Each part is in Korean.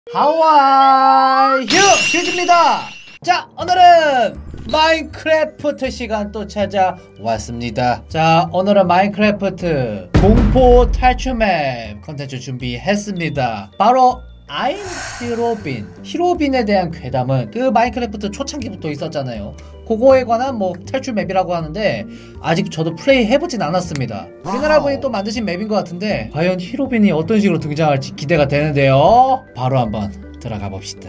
하와이 휴즈입니다. 자, 오늘은 마인크래프트 시간 또 찾아왔습니다. 자, 오늘은 마인크래프트 공포 탈출 맵 컨텐츠 준비했습니다. 바로 I'm 히로빈. 히로빈에 대한 괴담은 그 마인크래프트 초창기부터 있었잖아요. 그거에 관한 뭐 탈출 맵이라고 하는데 아직 저도 플레이 해보진 않았습니다. 우리나라 분이 또 만드신 맵인 것 같은데 과연 히로빈이 어떤 식으로 등장할지 기대가 되는데요. 바로 한번 들어가 봅시다.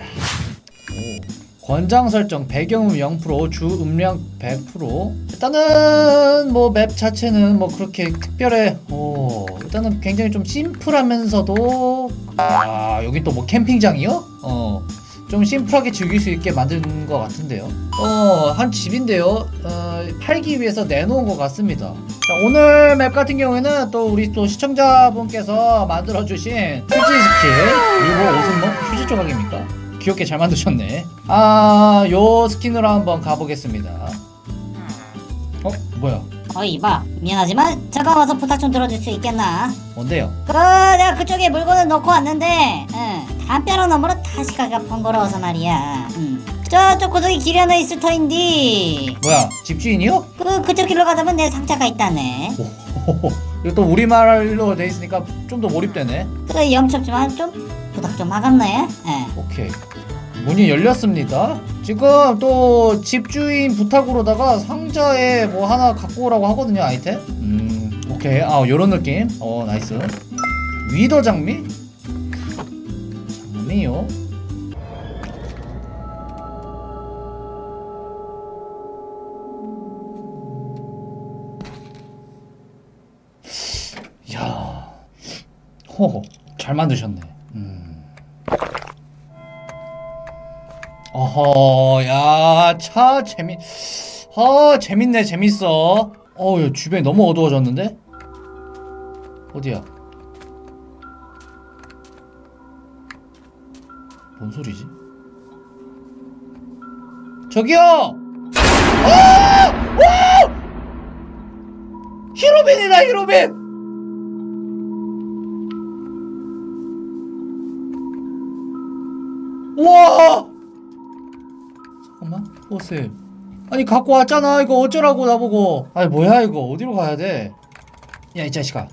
권장 설정 배경음 0% 주 음량 100%. 일단은 뭐 맵 자체는 뭐 그렇게 특별해. 일단은 굉장히 좀 심플하면서도 여기 또 뭐 캠핑장이요? 좀 심플하게 즐길 수 있게 만든 것 같은데요. 한 집인데요. 팔기 위해서 내놓은 것 같습니다. 자, 오늘 맵 같은 경우에는 또 우리 또 시청자분께서 만들어주신 휴지 스킬, 그리고 옷은 뭐 휴지 조각입니까? 귀엽게 잘 만드셨네. 요 스킨으로 한번 가보겠습니다. 뭐야? 이봐, 미안하지만 잠깐 와서 부탁 좀 들어줄 수 있겠나? 뭔데요? 내가 그쪽에 물건을 놓고 왔는데 담벼락 너머로 다시 가기가 번거로워서 말이야. 저쪽 구석에 길이 하나 있을 터인데. 뭐야, 집주인이요? 그쪽 길로 가다 보면 내 상자가 있다네. 이거 또 우리말로 돼 있으니까 좀 더 몰입되네. 그래, 영첩지만 좀 부탁 좀 하겠네. 오케이, 문이 열렸습니다. 지금 또 집주인 부탁으로다가 상자에 뭐 하나 갖고 오라고 하거든요, 아이템. 오케이. 요런 느낌. 나이스. 위더 장미? 장미요? 이야, 잘 만드셨네. 야, 재밌네, 재밌어. 야, 주변이 너무 어두워졌는데? 어디야? 뭔 소리지? 저기요! 히로빈이다, 히로빈! 와! 잠깐만, 옷을. 아니, 갖고 왔잖아. 이거 어쩌라고, 나보고. 아니, 뭐야, 이거. 어디로 가야 돼? 야, 이 자식아.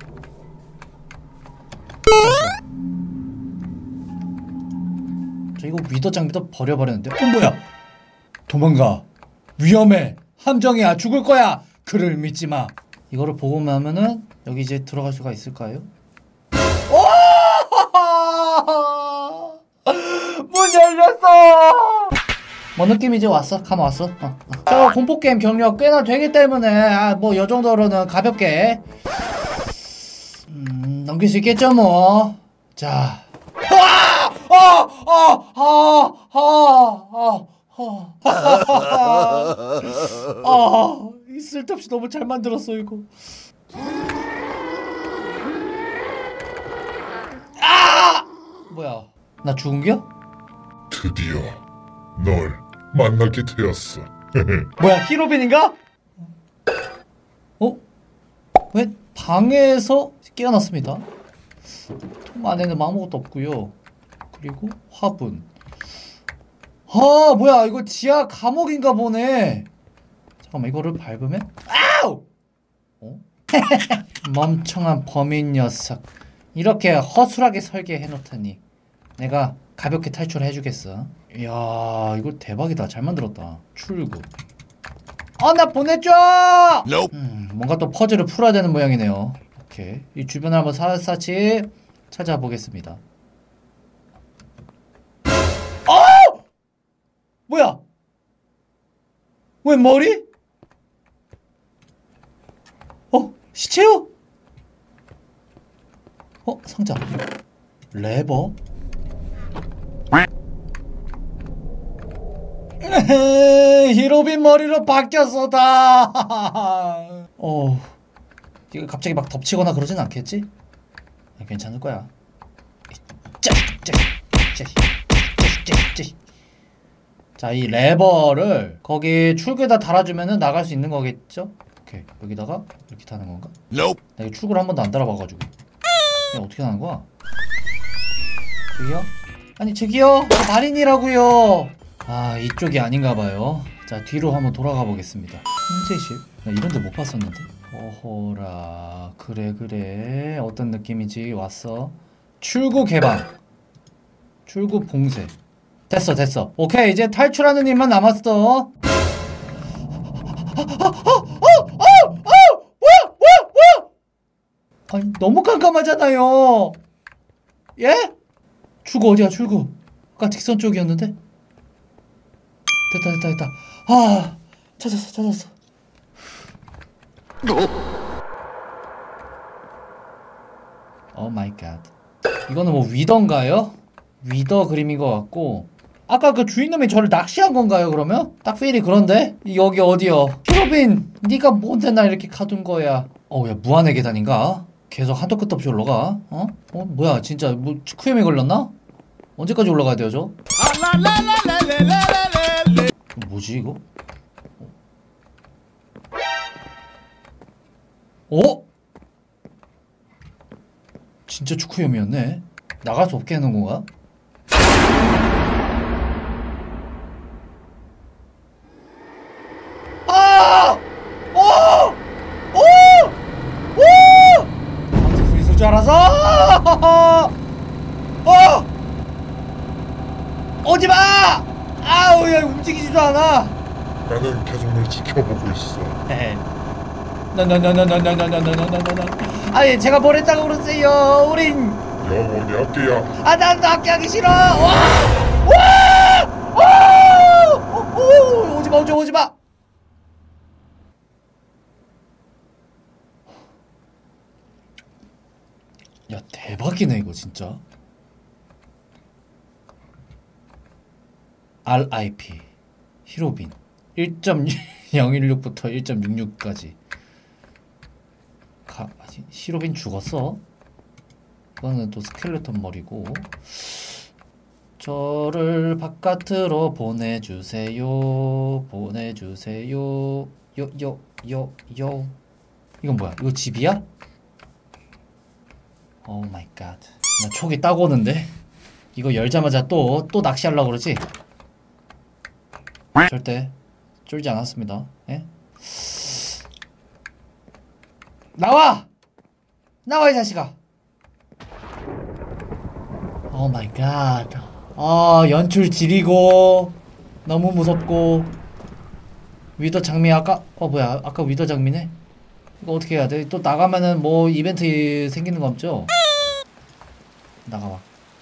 저 이거 위더 장비도 버려버렸는데? 뭐야? 도망가. 위험해. 함정이야. 죽을 거야. 그를 믿지 마. 이거를 보고 나면은 여기 이제 들어갈 수가 있을까요? 문 열렸어! 뭐 느낌이 이제 왔어? 감 왔어? 저 공포게임 경력 꽤나 되기 때문에 뭐 요 정도로는 가볍게 넘길 수 있겠죠 뭐. 자, 이 쓸데없이 너무 잘 만들었어 이거. 뭐야, 나 죽은겨? 드디어 널 만나게 되었어. 뭐야, 히로빈인가? 왜 방에서 깨어났습니다. 통 안에는 아무것도 없고요. 그리고 화분. 뭐야, 이거 지하 감옥인가 보네. 잠깐만, 이거를 밟으면 아우! 멍청한 범인 녀석. 이렇게 허술하게 설계해놓다니. 내가 가볍게 탈출해주겠어. 이야, 이거 대박이다. 잘 만들었다. 출구. 나 보내줘! 뭔가 또 퍼즐을 풀어야 되는 모양이네요. 오케이. 이 주변을 한번 샅샅이 찾아보겠습니다. 뭐야? 웬 머리? 시체요? 상자. 레버? 히로빈 머리로 바뀌었어 다. 이거 갑자기 막 덮치거나 그러진 않겠지? 괜찮을 거야. 자, 이 레버를 거기 출구에다 달아주면은 나갈 수 있는 거겠죠? 오케이, 여기다가 이렇게 타는 건가? 나 이거 출구를 한 번도 안 달아봐가지고. 이거 어떻게 하는 거야? 저기요? 아니 저기요, 마린이라고요. 아, 이쪽이 아닌가봐요. 자, 뒤로 한번 돌아가 보겠습니다. 통제실? 나 이런 데 못 봤었는데. 어허라, 그래 어떤 느낌이지. 왔어. 출구 개방, 출구 봉쇄. 됐어. 오케이, 이제 탈출하는 일만 남았어. 뭐야! 아니, 너무 깜깜하잖아요. 예? 출구 어디야, 출구? 아까 직선 쪽이었는데? 됐다. 아, 찾았어. 오 마이 갓. 이거는 뭐 위더인가요? 위더 그림인 것 같고, 아까 그 주인님이 저를 낚시한 건가요, 그러면? 딱 필이 그런데? 여기 어디요? 히로빈, 네가 뭔데 나 이렇게 가둔 거야? 야, 무한의 계단인가? 계속 한도 끝도 없이 올라가? 뭐야, 진짜 뭐 축구염이 걸렸나? 언제까지 올라가야 돼요, 저? 뭐지, 이거? 진짜 축구염이었네. 나갈 수 없게 해놓은 건가? 방송 수 있을 줄 알아서! 오지마! 아우, 야, 움직이지도 않아! 나는 계속 널 지켜보고 있어. 아니, 제가 뭘 했다고 그러세요? 우린 영원히 함께야. 난 학교 하기 싫어. 오지마. 야, 대박이네 이거 진짜. RIP 히로빈 1.016부터 1.66까지. 히로빈 죽었어? 이거는 또 스켈레톤 머리고. 저를 바깥으로 보내주세요. 요. 이건 뭐야? 이거 집이야? 오 마이 갓. 나 촉이 딱 오는데? 이거 열자마자 또 낚시하려고 그러지? 절대 쫄지 않았습니다. 예? 나와 이 자식아. 오 마이 갓. 연출 지리고 너무 무섭고. 위더 장미 아까 뭐야, 아까 위더 장미네. 이거 어떻게 해야 돼? 또 나가면은 뭐 이벤트 생기는 거 없죠? 나가봐.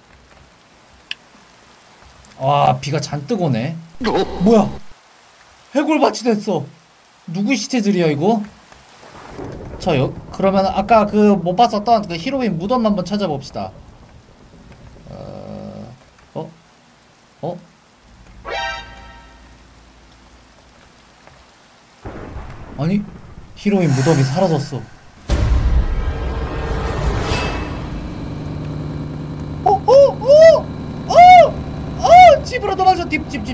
와, 비가 잔뜩 오네. 뭐야, 해골밭이 됐어. 누구 시체들이야 이거? 그러면 아까 그 못 봤었던 그 히로인 무덤 한번 찾아봅시다. 아니, 히로인 무덤이 사라졌어. 집으로 도망쳐.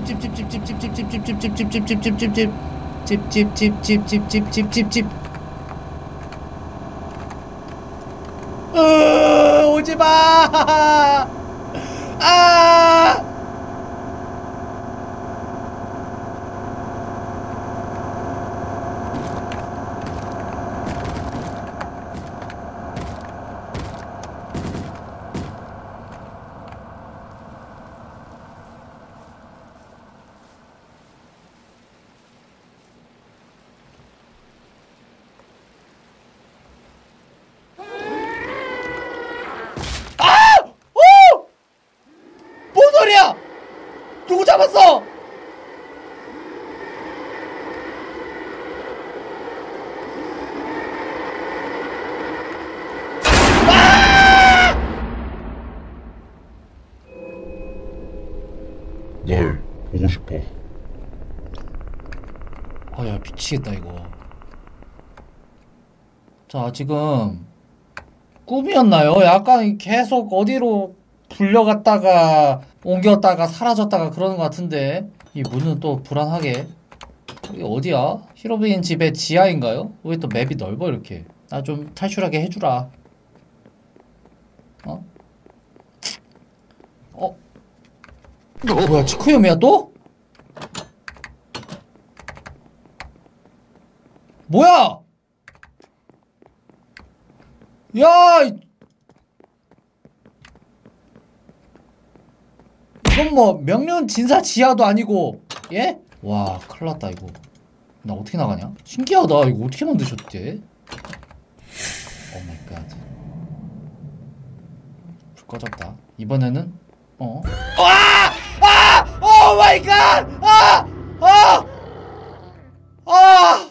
집. 오지마. 뭔 소리야? 누구 잡았어? 널 보고 싶어. 야, 미치겠다 이거. 자, 지금 꿈이었나요? 약간 계속 어디로 불려갔다가 옮겼다가 사라졌다가 그러는 것 같은데. 이 문은 또 불안하게. 여기 어디야? 히로빈 집의 지하인가요? 왜 또 맵이 넓어 이렇게? 나 좀 탈출하게 해주라. 뭐야, 치쿠요미야 또? 뭐야? 야! 이건 뭐 명륜 진사 지하도 아니고, 예? 와, 큰일 났다 이거. 나 어떻게 나가냐? 신기하다. 이거 어떻게 만드셨대? 오 마이 갓. 불 꺼졌다. 이번에는 아! 아! 오 마이 갓! 아! 아! 아!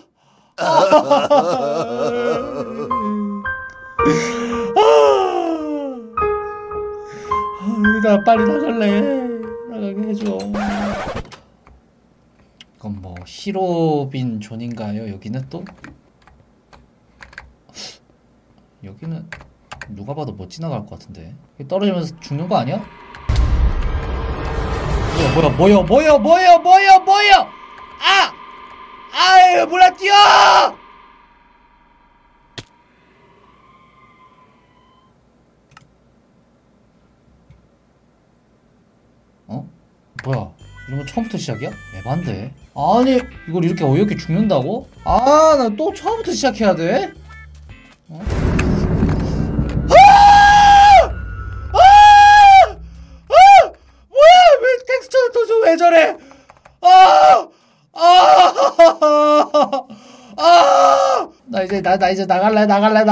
나 빨리 나갈래. 나가게 해줘. 이건 뭐 히로빈 존인가요? 여기는 또? 여기는 누가 봐도 못 지나갈 것 같은데. 떨어지면서 죽는 거 아니야? 뭐야? 아! 아유, 몰라, 뛰어! 뭐야, 이런 거 처음부터 시작이야? 에반데? 아니, 이걸 이렇게 어이없게 죽는다고? 아, 나 또 처음부터 시작해야 돼? 뭐야, 왜 텍스처는 또 왜 저래? 나 이제 나갈래.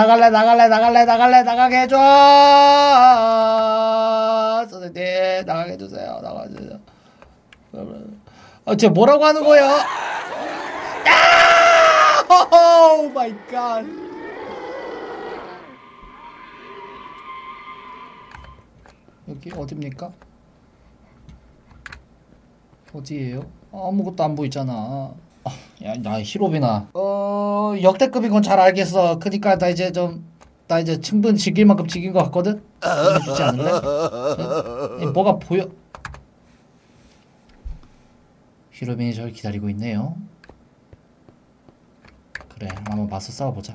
나가게 해줘. 선생님, 나가게 해주세요. 나가주세요. 쟤 뭐라고 하는 거야? 오 마이 갓. 여기 어딥니까? 어디에요? 아무것도 안 보이잖아. 야, 히로빈아. 역대급인 건 잘 알겠어. 그니까 나 이제 충분히 즐길 만큼 즐긴 것 같거든? 주지 않을래? 뭐가 보여? 히로빈이 저를 기다리고 있네요. 그래, 한번 맞서 싸워보자.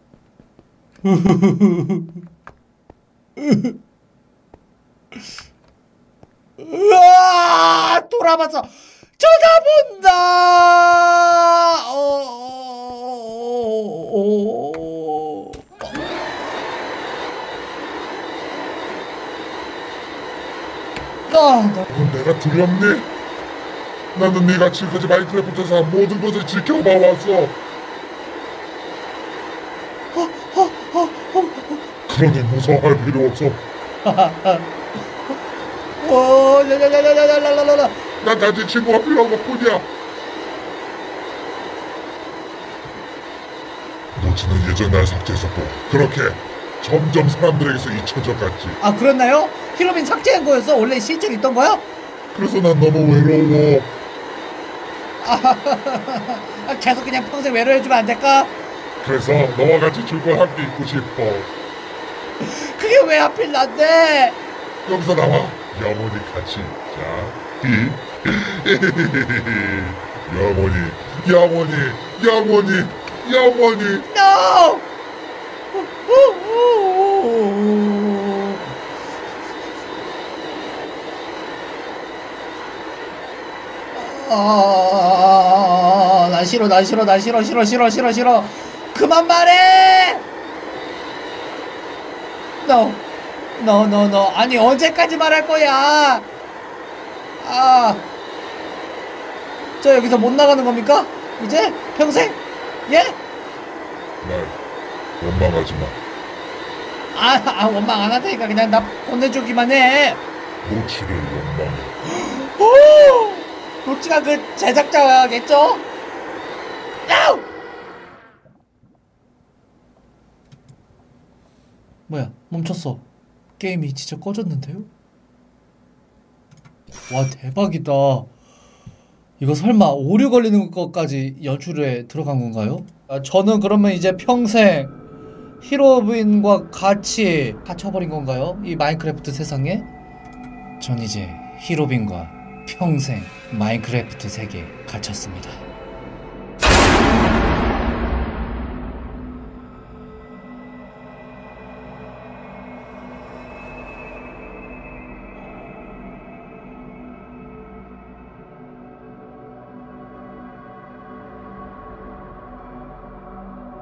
으아! 돌아봤어! 쳐다본다! 내가 두렵니? 나는 네가 지금까지 마인크래프트에서 모든 것을 지켜봐왔어. 그러니 무서워할 필요 없어. 난 단지 친구가 필요한 것뿐이야. 너지는 예전 날 삭제했었고 그렇게 점점 사람들에게서 잊혀져 갔지. 아, 그랬나요? 히로빈 삭제한 거였어? 원래 실제로 있던 거야? 그래서 난 너무 외로워. 계속 그냥 평생 외로워해주면 안 될까? 그래서 너와 같이 즐거워 함께 있고 싶어. 그게 왜 하필 난데? 여기서 나와. 영원히 같이 자. 영원히. No! 난 싫어. 그만 말해! No. 아니, 언제까지 말할 거야? 저 여기서 못 나가는 겁니까? 이제? 평생? 예? 날 원망하지 마. 원망 안 할 테니까 그냥 나 보내주기만 해. 노치를 원망해. 노치가 그 제작자겠죠? No! 뭐야, 멈췄어. 게임이 진짜 꺼졌는데요? 와, 대박이다. 이거 설마 오류 걸리는 것까지 연출에 들어간 건가요? 저는 그러면 이제 평생 히로빈과 같이 갇혀버린 건가요? 이 마인크래프트 세상에? 전 이제 히로빈과 평생 마인크래프트 세계에 갇혔습니다.